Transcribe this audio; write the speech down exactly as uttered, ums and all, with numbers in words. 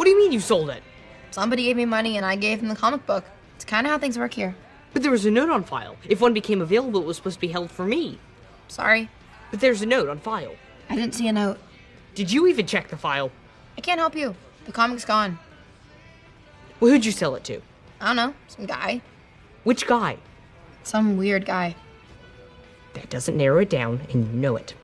do you mean you sold it? Somebody gave me money and I gave them the comic book. It's kind of how things work here. But there was a note on file. If one became available, it was supposed to be held for me. Sorry. But there's a note on file. I didn't see a note. Did you even check the file? I can't help you. The comic's gone. Well, who'd you sell it to? I don't know. Some guy. Which guy? Some weird guy. That doesn't narrow it down, and you know it.